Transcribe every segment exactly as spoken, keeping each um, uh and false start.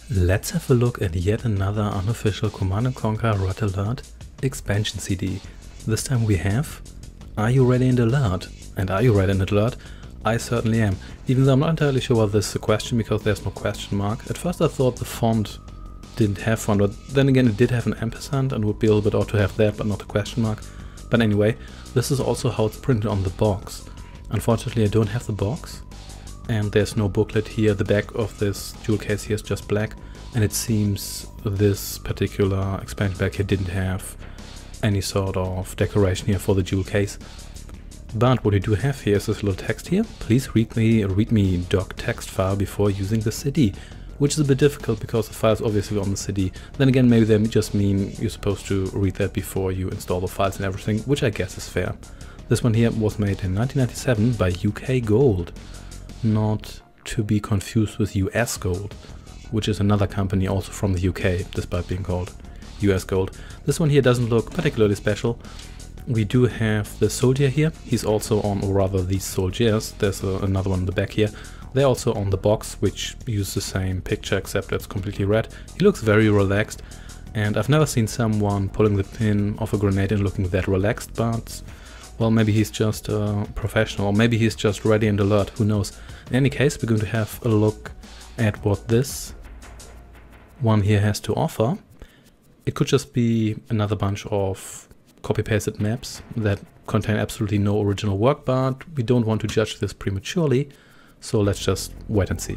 Let's have a look at yet another unofficial Command and Conquer Red Alert expansion C D. This time we have Are You Ready in Alert? And are you ready in Alert? I certainly am, even though I'm not entirely sure whether this is a question because there's no question mark. At first I thought the font didn't have font, but then again it did have an ampersand and would be a little bit odd to have that but not a question mark. But anyway, this is also how it's printed on the box. Unfortunately I don't have the box. And there's no booklet here. The back of this jewel case here is just black, and it seems this particular expansion pack here didn't have any sort of decoration here for the jewel case. But what we do have here is this little text here. Please read me read me doc text file before using the C D, which is a bit difficult because the file is obviously on the C D. Then again, maybe they just mean you're supposed to read that before you install the files and everything, which I guess is fair. This one here was made in nineteen ninety-seven by U K Gold. Not to be confused with U S Gold, which is another company also from the U K, despite being called U S Gold. This one here doesn't look particularly special. We do have the soldier here. He's also on, or rather these soldiers, there's a, another one in the back here. They're also on the box, which use the same picture except it's completely red. He looks very relaxed, and I've never seen someone pulling the pin off a grenade and looking that relaxed, but well, maybe he's just a professional, or maybe he's just ready and alert, who knows. In any case, we're going to have a look at what this one here has to offer. It could just be another bunch of copy-pasted maps that contain absolutely no original work, but we don't want to judge this prematurely, so let's just wait and see.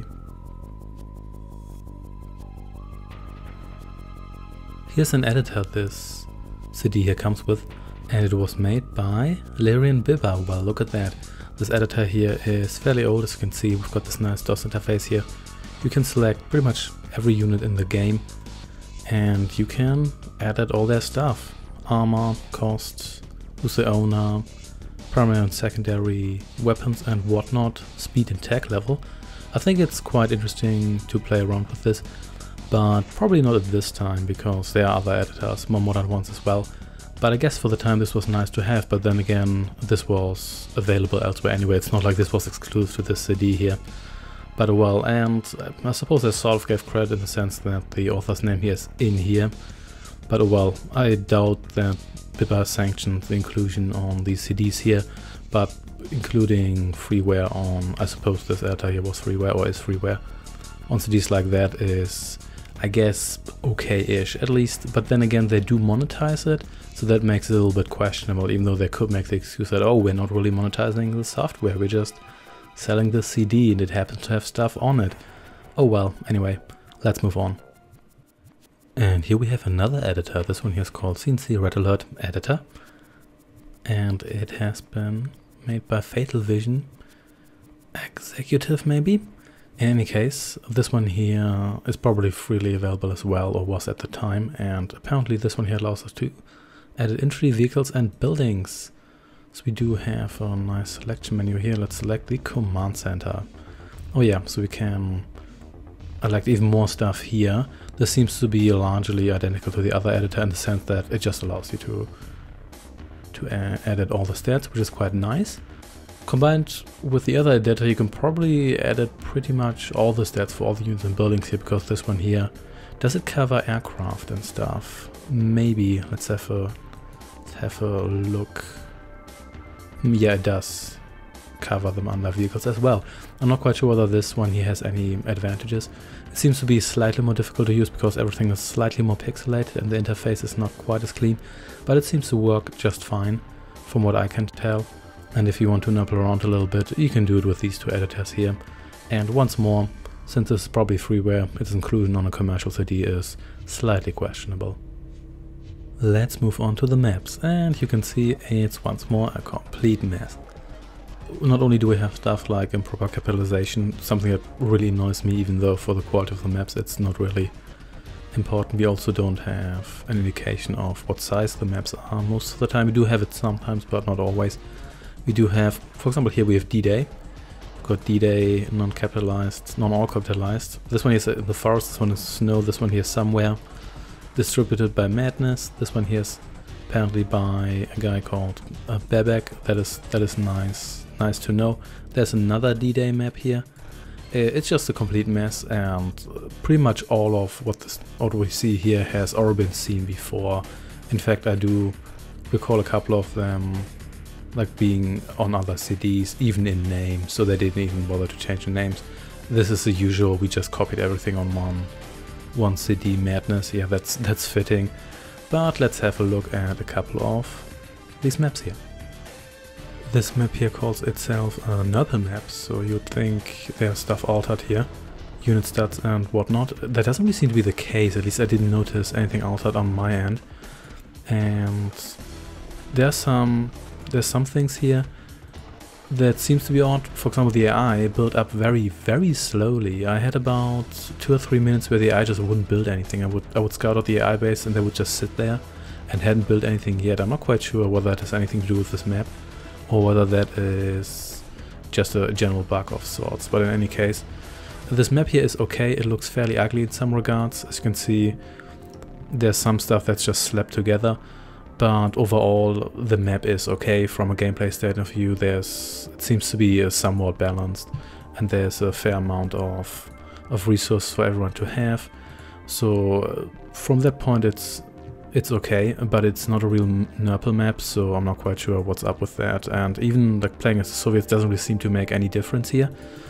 Here's an editor this C D here comes with. And it was made by Larian Bibba. Well, look at that. This editor here is fairly old, as you can see. We've got this nice DOS interface here. You can select pretty much every unit in the game, and you can edit all their stuff. Armor, costs, who's the owner, primary and secondary weapons and whatnot, speed and tech level. I think it's quite interesting to play around with this, but probably not at this time because there are other editors, more modern ones as well. But I guess for the time this was nice to have, but then again this was available elsewhere anyway. It's not like this was exclusive to this C D here. But well, and I suppose I sort of gave credit in the sense that the author's name here is in here. But well, I doubt that Bibba sanctioned the inclusion on these C Ds here, but including freeware on, I suppose this editor here was freeware or is freeware, on C Ds like that is, I guess, okay-ish at least. But then again, they do monetize it, so that makes it a little bit questionable, even though they could make the excuse that, oh, we're not really monetizing the software, we're just selling the C D and it happens to have stuff on it. Oh well, anyway, let's move on. And here we have another editor. This one here is called C N C Red Alert Editor, and it has been made by Fatal Vision Executive, maybe? In any case, this one here is probably freely available as well, or was at the time, and apparently this one here allows us to edit infantry, vehicles and buildings. So we do have a nice selection menu here. Let's select the command center. Oh yeah, so we can elect even more stuff here. This seems to be largely identical to the other editor in the sense that it just allows you to, to uh, edit all the stats, which is quite nice. Combined with the other editor, you can probably edit pretty much all the stats for all the units and buildings here, because this one here, does it cover aircraft and stuff? Maybe. Let's have a let's have a look. Yeah, it does cover them under vehicles as well. I'm not quite sure whether this one here has any advantages. It seems to be slightly more difficult to use because everything is slightly more pixelated and the interface is not quite as clean, but it seems to work just fine from what I can tell. And if you want to nibble around a little bit, you can do it with these two editors here. And once more, since this is probably freeware, its inclusion on a commercial C D is slightly questionable. Let's move on to the maps, and you can see it's once more a complete mess. Not only do we have stuff like improper capitalization, something that really annoys me, even though for the quality of the maps it's not really important. We also don't have an indication of what size the maps are. Most of the time we do have it sometimes, but not always. We do have, for example, here we have D-Day. We've got D-Day non-capitalized, non-all capitalized. This one is in the forest, this one is snow, this one here somewhere. Distributed by Madness. This one here is apparently by a guy called uh, Bebek. That is that is nice, nice to know. There's another D-Day map here, It's just a complete mess, and pretty much all of what, this, what we see here has already been seen before. In fact, I do recall a couple of them like being on other C Ds, even in name, so they didn't even bother to change the names. This is the usual, we just copied everything on one one C D madness. Yeah, that's that's fitting. But let's have a look at a couple of these maps here. This map here calls itself a Nurple map, so you'd think there's stuff altered here, unit stats and whatnot. That doesn't really seem to be the case, at least I didn't notice anything altered on my end. And there's some there's some things here that seems to be odd. For example, the A I built up very, very slowly. I had about two or three minutes where the A I just wouldn't build anything. I would I would scout out the A I base and they would just sit there and hadn't built anything yet. I'm not quite sure whether that has anything to do with this map or whether that is just a general bug of sorts. But in any case, this map here is okay. It looks fairly ugly in some regards. As you can see, there's some stuff that's just slapped together. But overall, the map is okay from a gameplay state of view. There's, it seems to be uh, somewhat balanced, and there's a fair amount of of resources for everyone to have. So uh, from that point, it's it's okay, but it's not a real Nurple map, so I'm not quite sure what's up with that. And even like playing as the Soviets doesn't really seem to make any difference here.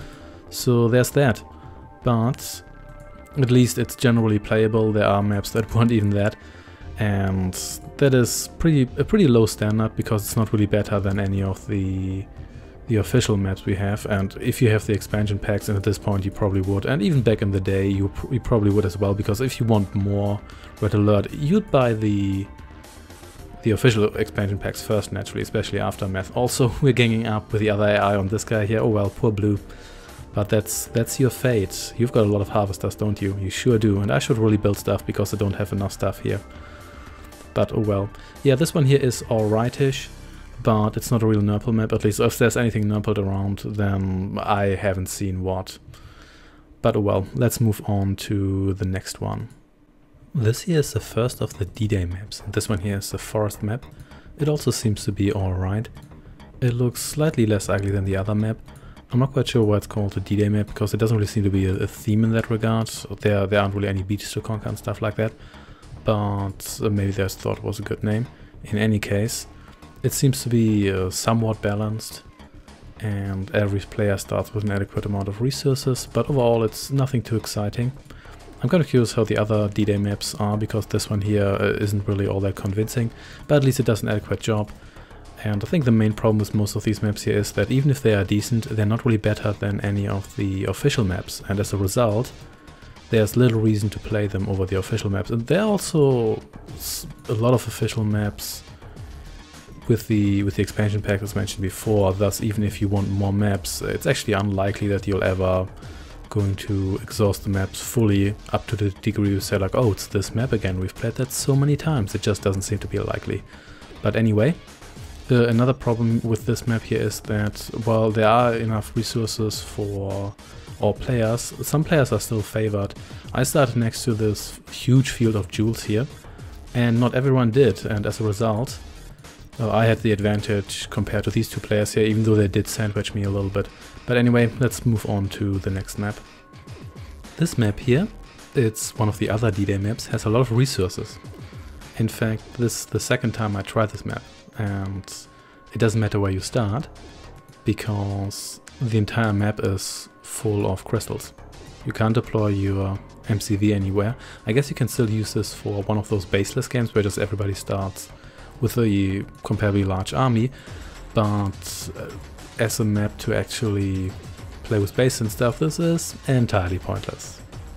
So there's that. But at least it's generally playable. There are maps that want even that. And that is pretty a pretty low standard, because it's not really better than any of the the official maps we have. And if you have the expansion packs, and at this point you probably would, and even back in the day you, pr you probably would as well, because if you want more Red Alert, you'd buy the the official expansion packs first, naturally, especially Aftermath. Also, we're ganging up with the other A I on this guy here. Oh well, poor Blue. But that's that's your fate. You've got a lot of harvesters, don't you? You sure do. And I should really build stuff, because I don't have enough stuff here. But oh well. Yeah, this one here is alrightish, but it's not a real Nurple map. At least if there's anything Nurpled around, then I haven't seen what. But oh well, let's move on to the next one. This here is the first of the D-Day maps. And this one here is the forest map. It also seems to be alright. It looks slightly less ugly than the other map. I'm not quite sure why it's called a D-Day map, because it doesn't really seem to be a, a theme in that regard. There, there aren't really any beaches to conquer and stuff like that. But uh, maybe they thought it was a good name. In any case, it seems to be uh, somewhat balanced, and every player starts with an adequate amount of resources, but overall it's nothing too exciting. I'm kind of curious how the other D-Day maps are, because this one here uh, isn't really all that convincing, but at least it does an adequate job. And I think the main problem with most of these maps here is that even if they are decent, they're not really better than any of the official maps, and as a result, there's little reason to play them over the official maps. And there are also a lot of official maps with the with the expansion pack as mentioned before. Thus, even if you want more maps, it's actually unlikely that you'll ever going to exhaust the maps fully up to the degree you say like, oh, it's this map again, we've played that so many times. It just doesn't seem to be likely. But anyway, uh, another problem with this map here is that while there are enough resources for or players, some players are still favored. I started next to this huge field of jewels here, and not everyone did, and as a result, uh, I had the advantage compared to these two players here, even though they did sandwich me a little bit. But anyway, let's move on to the next map. This map here, it's one of the other D-Day maps, has a lot of resources. In fact, this is the second time I tried this map, and it doesn't matter where you start, because the entire map is full of crystals. You can't deploy your M C V anywhere. I guess you can still use this for one of those baseless games where just everybody starts with a comparably large army, but uh, as a map to actually play with base and stuff, this is entirely pointless.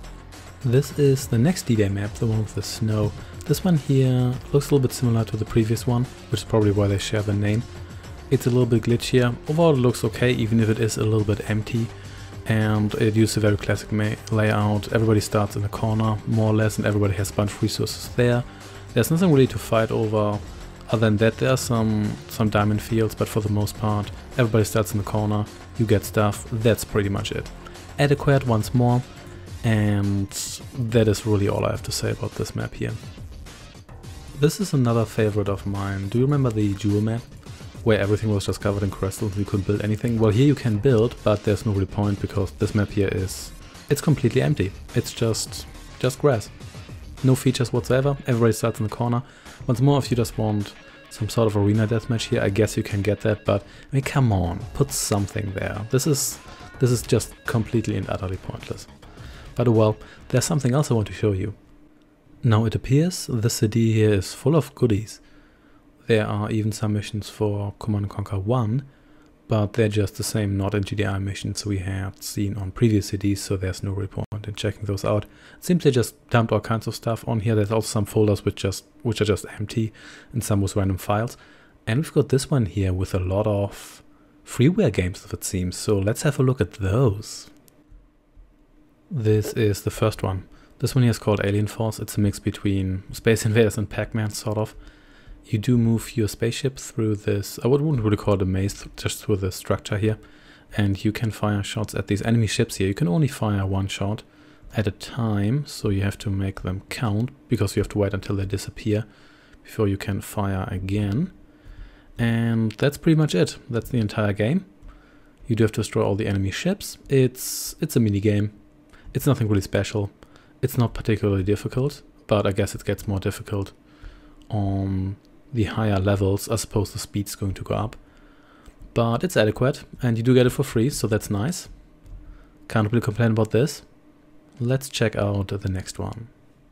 This is the next D-Day map, the one with the snow. This one here looks a little bit similar to the previous one, which is probably why they share the name. It's a little bit glitchier. Overall it looks okay, even if it is a little bit empty. And it uses a very classic layout. Everybody starts in a corner, more or less, and everybody has a bunch of resources there. There's nothing really to fight over. Other than that, there are some, some diamond fields, but for the most part, everybody starts in the corner, you get stuff, that's pretty much it. Adequate once more, and that is really all I have to say about this map here. This is another favorite of mine. Do you remember the Jewel map? where everything was just covered in crystals, you couldn't build anything. Well, here you can build, but there's no real point because this map here is, it's completely empty. It's just, just grass. No features whatsoever, everybody starts in the corner. Once more, if you just want some sort of arena deathmatch here, I guess you can get that, but I mean, come on, put something there. This is, this is just completely and utterly pointless. But well, there's something else I want to show you. Now it appears the city here is full of goodies. There are even some missions for Command and Conquer one, but they're just the same, not in G D I missions we had seen on previous C Ds, so there's no real point in checking those out. It seems they just dumped all kinds of stuff on here. There's also some folders which just which are just empty and some with random files. And we've got this one here with a lot of freeware games, it seems, so let's have a look at those. This is the first one. This one here is called Alien Force. It's a mix between Space Invaders and Pac-Man, sort of. You do move your spaceship through this, I wouldn't really call it a maze, just through the structure here. And you can fire shots at these enemy ships here. You can only fire one shot at a time, so you have to make them count, because you have to wait until they disappear before you can fire again. And that's pretty much it. That's the entire game. You do have to destroy all the enemy ships. It's, it's a mini game. It's nothing really special. It's not particularly difficult, but I guess it gets more difficult on the higher levels. I suppose the speed's going to go up. But it's adequate, and you do get it for free, so that's nice. Can't really complain about this. Let's check out the next one.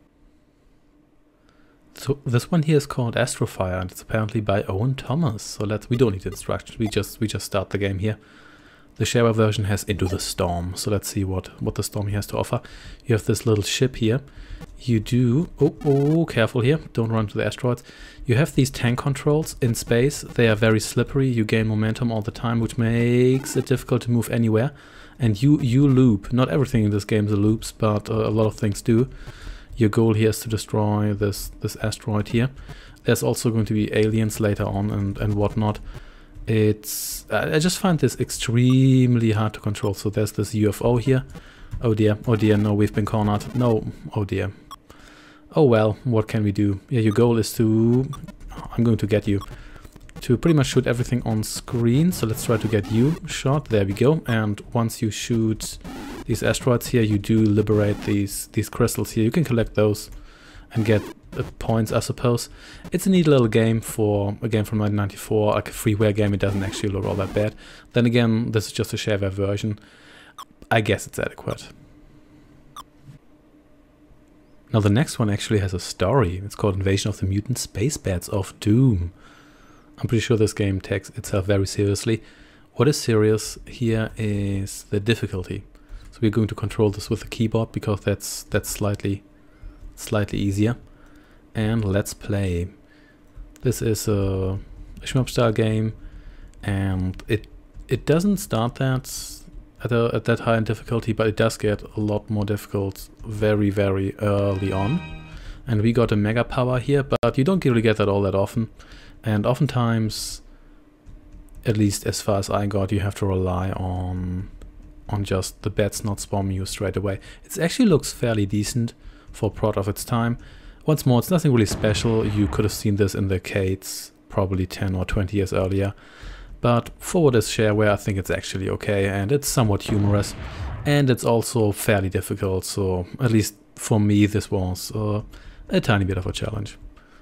So this one here is called Astrofire, and it's apparently by Owen Thomas. So let's, we don't need instructions, we just we just start the game here. The shareware version has Into the Storm, so let's see what, what the storm has to offer. You have this little ship here. You do... Oh, oh, careful here, don't run into the asteroids. You have these tank controls in space. They are very slippery, you gain momentum all the time, which makes it difficult to move anywhere. And you, you loop. Not everything in this game is a loops, but uh, a lot of things do. Your goal here is to destroy this, this asteroid here. There's also going to be aliens later on and, and whatnot. It's... I just find this extremely hard to control. So there's this U F O here. Oh dear, oh dear, no, we've been cornered. No, oh dear. Oh well, what can we do? Yeah, your goal is to... I'm going to get you. To pretty much shoot everything on screen. So let's try to get you shot. There we go. And once you shoot these asteroids here, you do liberate these, these crystals here. You can collect those and get uh, points, I suppose. It's a neat little game for a game from nineteen ninety-four, like a freeware game. It doesn't actually look all that bad. Then again, this is just a shareware version. I guess it's adequate. Now the next one actually has a story. It's called Invasion of the Mutant Space Bats of Doom. I'm pretty sure this game takes itself very seriously. What is serious here is the difficulty. So we're going to control this with the keyboard because that's that's slightly slightly easier. And let's play. This is a, a shmup style game, and it it doesn't start that at, a, at that high in difficulty, but it does get a lot more difficult very very early on. And we got a mega power here, but you don't really get that all that often. And oftentimes, at least as far as I got, you have to rely on on just the bats not spamming you straight away. It actually looks fairly decent for a prod of its time. Once more, it's nothing really special. You could have seen this in the arcades probably ten or twenty years earlier. But for what is shareware, I think it's actually okay, and it's somewhat humorous. And it's also fairly difficult, so at least for me this was uh, a tiny bit of a challenge.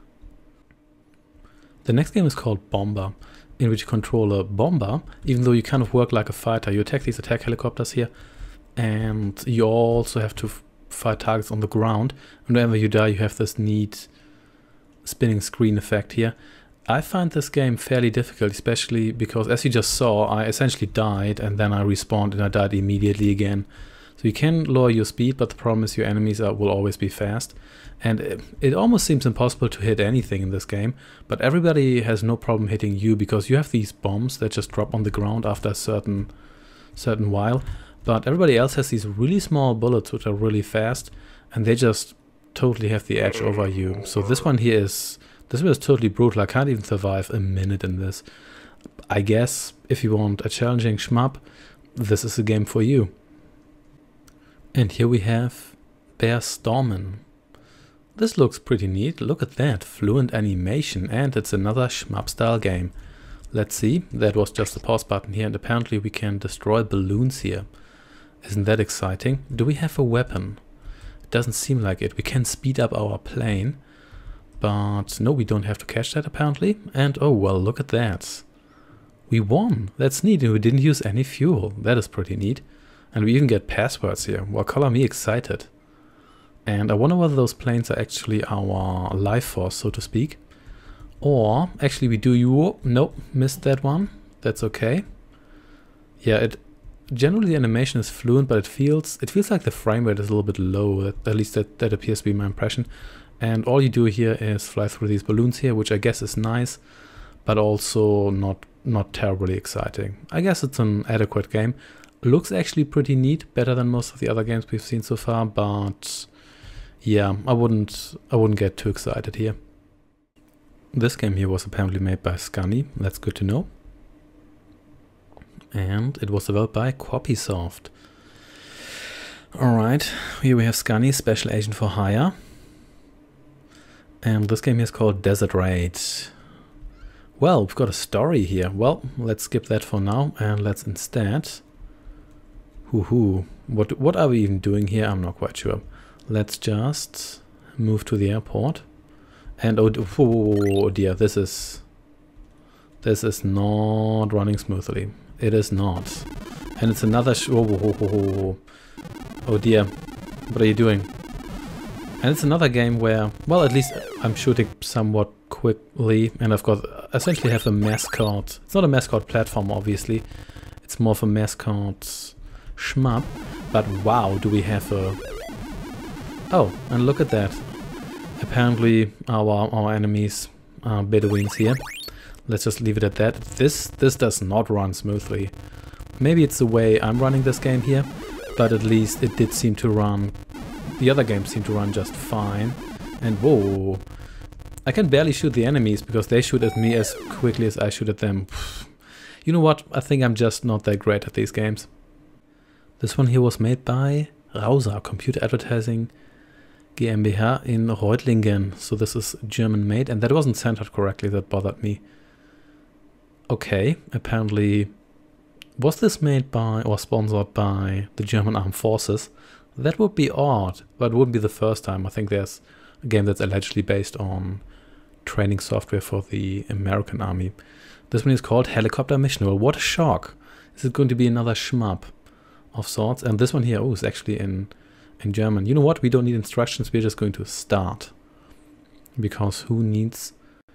The next game is called Bomber, in which you control a bomber, even though you kind of work like a fighter. You attack these attack helicopters here, and you also have to fight targets on the ground. And whenever you die, you have this neat spinning screen effect here. I find this game fairly difficult, especially because, as you just saw, I essentially died, and then I respawned and I died immediately again. So you can lower your speed, but the problem is your enemies are, will always be fast. And it, it almost seems impossible to hit anything in this game, but everybody has no problem hitting you because you have these bombs that just drop on the ground after a certain, certain while. But everybody else has these really small bullets which are really fast, and they just totally have the edge over you. So this one here is, this one is totally brutal. I can't even survive a minute in this. I guess if you want a challenging shmup, this is a game for you. And here we have Bear Stormin. This looks pretty neat. Look at that, fluent animation, and it's another shmup style game. Let's see, that was just the pause button here, and apparently we can destroy balloons here. Isn't that exciting? Do we have a weapon? It doesn't seem like it. We can speed up our plane, but no, we don't have to catch that apparently. And oh well, look at that. We won. That's neat, and we didn't use any fuel. That is pretty neat. And we even get passwords here. Well, color me excited. And I wonder whether those planes are actually our life force, so to speak. Or, actually we do you... Oh, nope, missed that one. That's okay. Yeah, it... Generally the animation is fluent, but it feels... It feels like the frame rate is a little bit low. At, at least that, that appears to be my impression. And all you do here is fly through these balloons here, which I guess is nice, but also not, not terribly exciting. I guess it's an adequate game. Looks actually pretty neat, better than most of the other games we've seen so far, but... Yeah, I wouldn't I wouldn't get too excited here. This game here was apparently made by Scunny, that's good to know. And it was developed by Copysoft. Alright, here we have Scunny, Special Agent for Hire. And this game here is called Desert Raid. Well, we've got a story here. Well, let's skip that for now and let's instead... Hoo-hoo. What, what are we even doing here? I'm not quite sure. Let's just move to the airport. And oh, oh dear, this is... This is not running smoothly. It is not. And it's another... Sh oh, oh, oh, oh, oh dear. What are you doing? And it's another game where... Well, at least I'm shooting somewhat quickly. And I've got... Essentially have a mascot. It's not a mascot platform, obviously. It's more of a mascot shmup. But wow, do we have a... Oh, and look at that. Apparently our our enemies are Bedouins here. Let's just leave it at that. This this does not run smoothly. Maybe it's the way I'm running this game here, but at least it did seem to run... The other games seem to run just fine. And whoa, I can barely shoot the enemies because they shoot at me as quickly as I shoot at them. You know what? I think I'm just not that great at these games. This one here was made by Rauser Computer Advertising GmbH in Reutlingen. So this is German made, and that wasn't centered correctly, that bothered me. Okay, apparently was this made by or sponsored by the German Armed Forces? That would be odd, but it wouldn't be the first time. I think there's a game that's allegedly based on training software for the American Army. This one is called Helicopter Mission. Well, what a shock. Is it going to be another shmup of sorts? And this one here, oh, is actually in in German. You know what? We don't need instructions. We're just going to start. Because who needs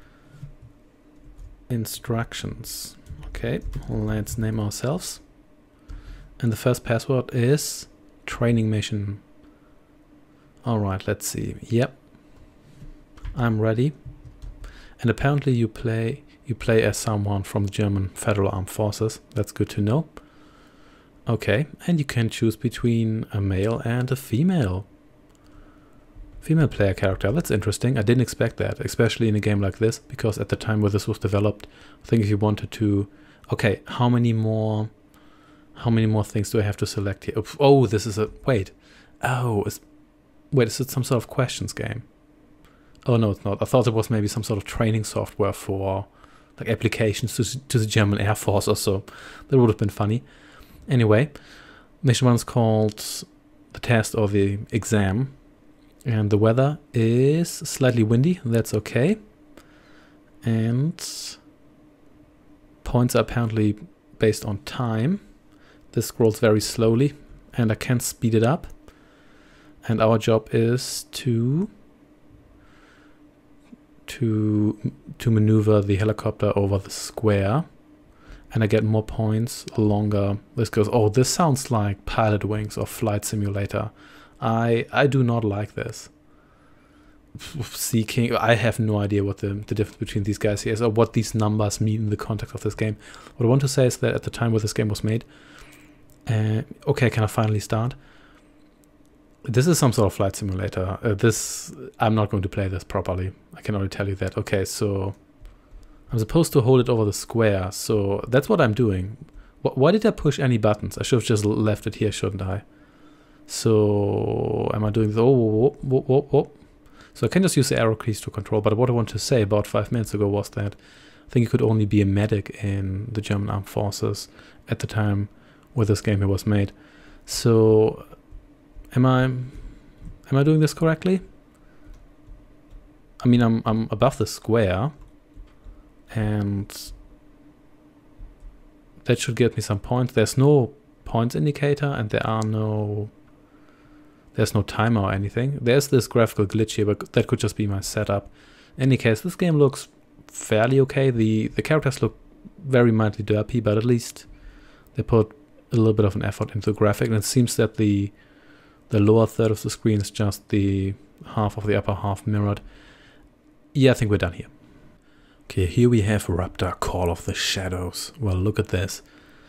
instructions? Okay, let's name ourselves. And the first password is training mission. Alright, let's see. Yep. I'm ready. And apparently you play you play as someone from the German Federal Armed Forces. That's good to know. Okay, and you can choose between a male and a female. Female player character, that's interesting. I didn't expect that, especially in a game like this, because at the time where this was developed, I think if you wanted to... Okay, how many more... How many more things do I have to select here? Oh, this is a... Wait. Oh, it's... Wait, is it some sort of questions game? Oh, no, it's not. I thought it was maybe some sort of training software for like applications to, to the German Air Force or so. That would have been funny. Anyway, mission one is called the test or the exam. And the weather is slightly windy. That's okay. And points are apparently based on time. This scrolls very slowly and I can't speed it up. And our job is to to to maneuver the helicopter over the square. And I get more points the longer this goes. Oh, this sounds like Pilot Wings or Flight Simulator. I I do not like this. Seeking, I have no idea what the, the difference between these guys here is or what these numbers mean in the context of this game. What I want to say is that at the time where this game was made, uh, okay, can I finally start? This is some sort of flight simulator. Uh, this, I'm not going to play this properly. I can only tell you that. Okay, so I'm supposed to hold it over the square. So that's what I'm doing. Wh why did I push any buttons? I should have just left it here, shouldn't I? So am I doing this? Oh, whoa, whoa, whoa, whoa. So I can just use the arrow keys to control. But what I want to say about five minutes ago was that I think you could only be a medic in the German Armed Forces at the time where this game was made. So, am I am I doing this correctly? I mean, I'm I'm above the square, and that should get me some points. There's no points indicator, and there are no there's no timer or anything. There's this graphical glitch here, but that could just be my setup. In any case, this game looks fairly okay. The the characters look very mildly derpy, but at least they put a little bit of an effort into the graphic, and it seems that the the lower third of the screen is just the half of the upper half mirrored. Yeah, I think we're done here. Okay, here we have Raptor Call of the Shadows. Well, look at this.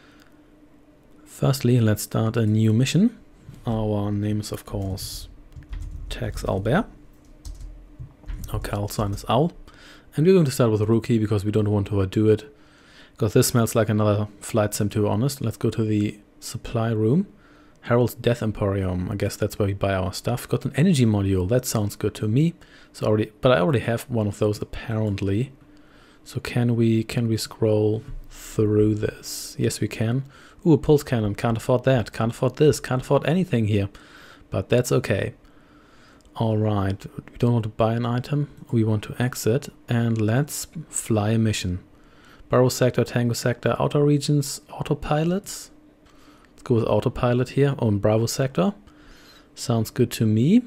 Firstly, let's start a new mission. Our name is, of course, Tex Albert. Our call sign is Owl. And we're going to start with a rookie because we don't want to overdo it. Because this smells like another flight sim, to be honest. Let's go to the supply room. Harold's Death Emporium. I guess that's where we buy our stuff. Got an energy module. That sounds good to me. So already, but I already have one of those apparently. So can we can we scroll through this? Yes, we can. Ooh, a pulse cannon. Can't afford that. Can't afford this. Can't afford anything here. But that's okay. Alright. We don't want to buy an item. We want to exit. And let's fly a mission. Bravo Sector, Tango Sector, Outer Regions, Autopilots. Let's go with Autopilot here on Bravo Sector. Sounds good to me.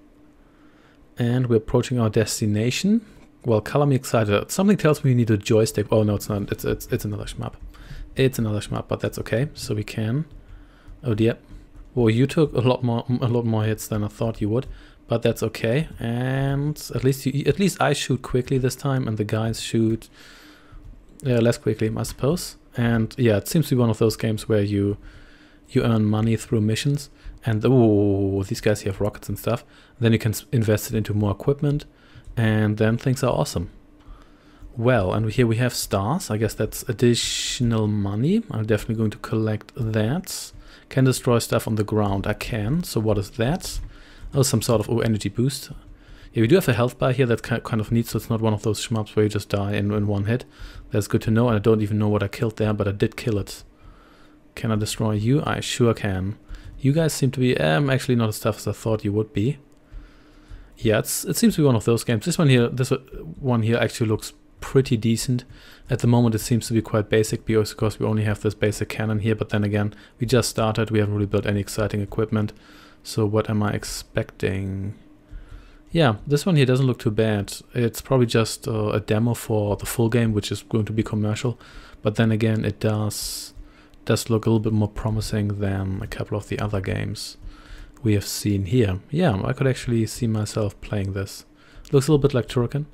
And we're approaching our destination. Well, color me excited. Something tells me we need a joystick. Oh no, it's not. It's it's it's another shmup. It's another shmup, but that's okay. So we can. Oh dear. Well, you took a lot more a lot more hits than I thought you would, but that's okay. And at least you at least I shoot quickly this time, and the guys shoot yeah, less quickly, I suppose. And yeah, it seems to be one of those games where you you earn money through missions. And oh, these guys here have rockets and stuff. Then you can invest it into more equipment, and then things are awesome. Well, and here we have stars. I guess that's additional money. I'm definitely going to collect that. Can destroy stuff on the ground. I can. So what is that? Oh, some sort of oh, energy boost. Yeah, we do have a health bar here that kind of neat, so it's not one of those shmups where you just die in, in one hit. That's good to know, and I don't even know what I killed there, but I did kill it. Can I destroy you? I sure can. You guys seem to be um, actually not as tough as I thought you would be. Yeah, it's, it seems to be one of those games. This one here, this one here actually looks pretty decent. At the moment it seems to be quite basic because of course we only have this basic cannon here, but then again, we just started, we haven't really built any exciting equipment. So what am I expecting? Yeah, this one here doesn't look too bad. It's probably just uh, a demo for the full game, which is going to be commercial. But then again, it does does look a little bit more promising than a couple of the other games we have seen here. Yeah, I could actually see myself playing this. Looks a little bit like Turrican.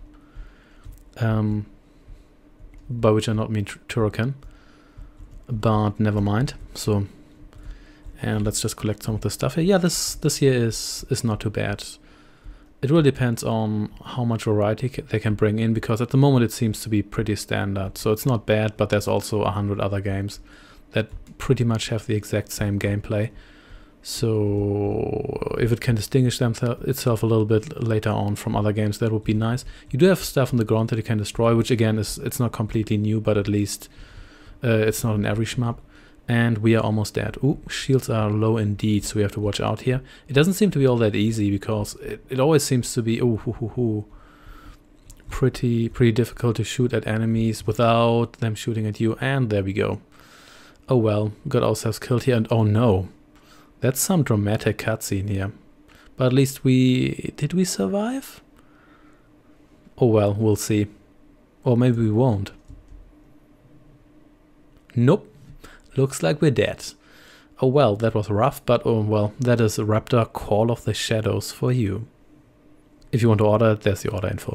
Um, by which I not mean Turrican. But never mind. So, and let's just collect some of the stuff here. Yeah, this this here is, is not too bad. It really depends on how much variety they can bring in, because at the moment it seems to be pretty standard. So it's not bad, but there's also a hundred other games that pretty much have the exact same gameplay. So if it can distinguish them itself a little bit later on from other games, that would be nice. You do have stuff on the ground that you can destroy, which again is it's not completely new, but at least uh, it's not in every shmup. And we are almost dead. Ooh, shields are low indeed, so we have to watch out here. It doesn't seem to be all that easy because it, it always seems to be ooh, hoo, hoo, hoo, pretty pretty difficult to shoot at enemies without them shooting at you. And there we go. Oh well, got ourselves killed here, and oh no. That's some dramatic cutscene here. But at least we... Did we survive? Oh well, we'll see. Or maybe we won't. Nope. Looks like we're dead. Oh well, that was rough, but oh well, that is a Raptor Call of the Shadows for you. If you want to order it, there's the order info.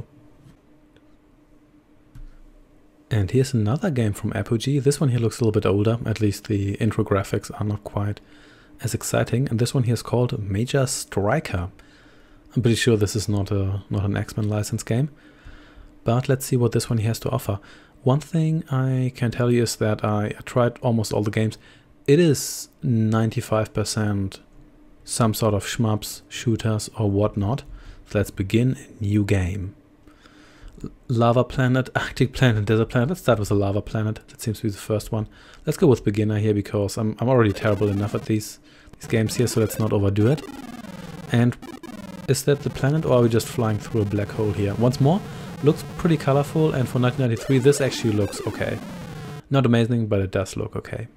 And here's another game from Apogee. This one here looks a little bit older. At least the intro graphics are not quite as exciting, and this one here is called Major Striker. I'm pretty sure this is not a not an X-Men license game, but let's see what this one has to offer. One thing I can tell you is that I, I tried almost all the games. It is ninety-five percent some sort of shmups, shooters or whatnot. So let's begin a new game. Lava planet, Arctic planet, desert planet. Let's start with a lava planet. That seems to be the first one. Let's go with beginner here because I'm, I'm already terrible enough at these, these games here, so let's not overdo it. And is that the planet, or are we just flying through a black hole here? Once more, looks pretty colorful, and for nineteen ninety-three this actually looks okay. Not amazing, but it does look okay.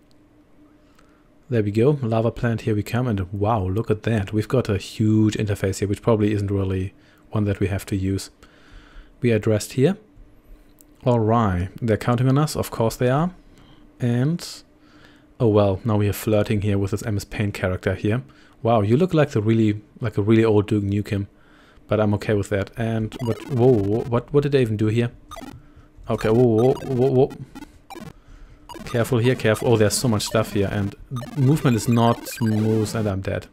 There we go, lava planet, here we come, and wow, look at that. We've got a huge interface here, which probably isn't really one that we have to use. We are dressed here. Alright, they're counting on us, of course they are. And, oh well, now we are flirting here with this M S Paint character here. Wow, you look like the really, like a really old Duke Nukem, but I'm okay with that. And what, whoa, whoa what, what did they even do here? Okay, whoa, whoa, whoa, whoa. Careful here, careful. Oh, there's so much stuff here, and movement is not smooth, and I'm dead.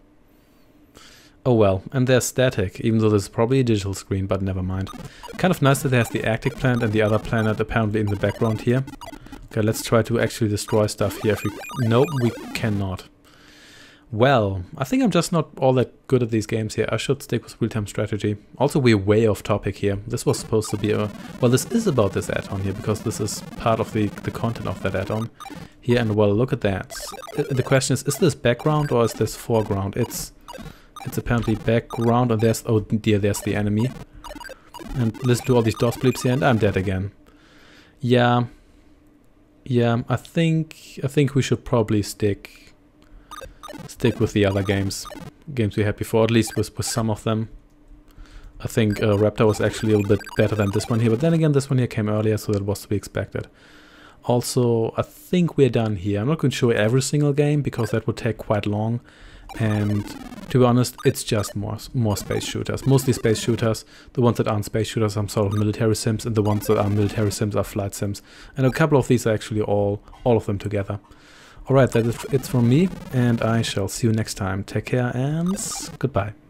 Oh well, and they're static, even though this is probably a digital screen, but never mind. Kind of nice that there's the Arctic planet and the other planet apparently in the background here. Okay, let's try to actually destroy stuff here. If we, nope, we cannot. Well, I think I'm just not all that good at these games here. I should stick with real-time strategy. Also, we're way off topic here. This was supposed to be a... Well, this is about this add-on here, because this is part of the, the content of that add-on here. And well, look at that. The question is, is this background or is this foreground? It's it's apparently background, and there's... Oh dear, there's the enemy. And listen to all these DOS bleeps here, and I'm dead again. Yeah. Yeah, I think... I think we should probably stick... Stick with the other games, games we had before, at least with, with some of them. I think uh, Raptor was actually a little bit better than this one here, but then again this one here came earlier, so that was to be expected. Also, I think we're done here. I'm not going to show every single game, because that would take quite long. And to be honest, it's just more, more space shooters. Mostly space shooters. The ones that aren't space shooters are sort of military sims, and the ones that are military sims are flight sims. And a couple of these are actually all, all of them together. Alright, that is it from me, and I shall see you next time. Take care and goodbye.